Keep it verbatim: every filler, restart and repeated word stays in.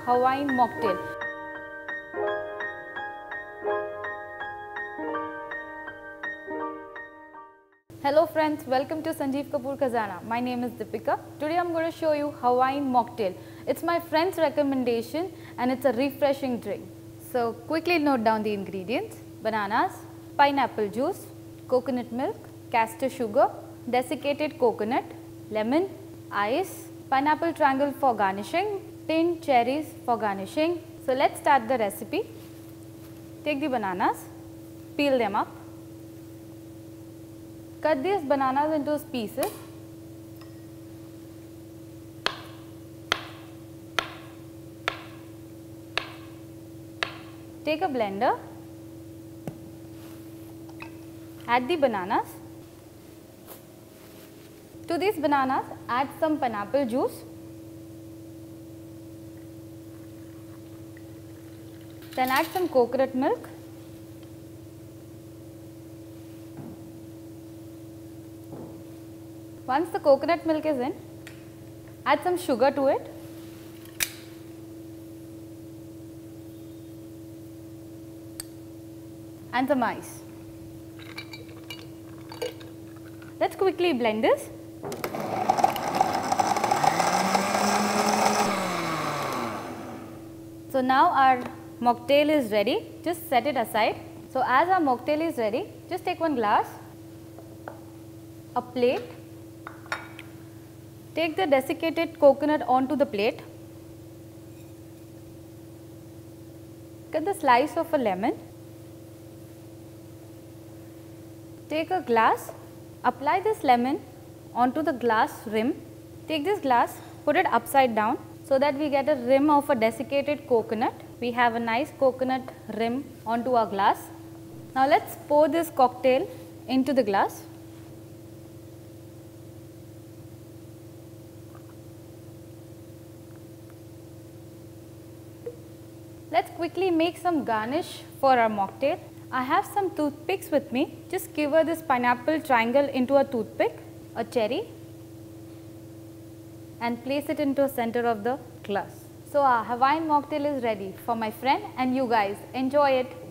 Hawaiian mocktail. Hello friends, welcome to Sanjeev Kapoor Khazana. My name is Deepika. Today I am going to show you Hawaiian mocktail. It's my friend's recommendation and it's a refreshing drink. So quickly note down the ingredients: bananas, pineapple juice, coconut milk, castor sugar, desiccated coconut, lemon, ice, pineapple triangle for garnishing, tinned cherries for garnishing. So let's start the recipe. Take the bananas, peel them up. Cut these bananas into pieces. Take a blender. Add the bananas. To these bananas, add some pineapple juice. Then add some coconut milk. Once the coconut milk is in, add some sugar to it. And some ice. Let's quickly blend this. So now our mocktail is ready. Just set it aside. So as our mocktail is ready, just take one glass, a plate. Take the desiccated coconut onto the plate. Cut the slice of a lemon. Take a glass, apply this lemon onto the glass rim. Take this glass, put it upside down so that we get a rim of a desiccated coconut. We have a nice coconut rim onto our glass. Now let's pour this cocktail into the glass. Let's quickly make some garnish for our mocktail. I have some toothpicks with me. Just skewer this pineapple triangle into a toothpick, a cherry, and place it into the center of the glass. So our Hawaiian mocktail is ready for my friend and you guys. Enjoy it.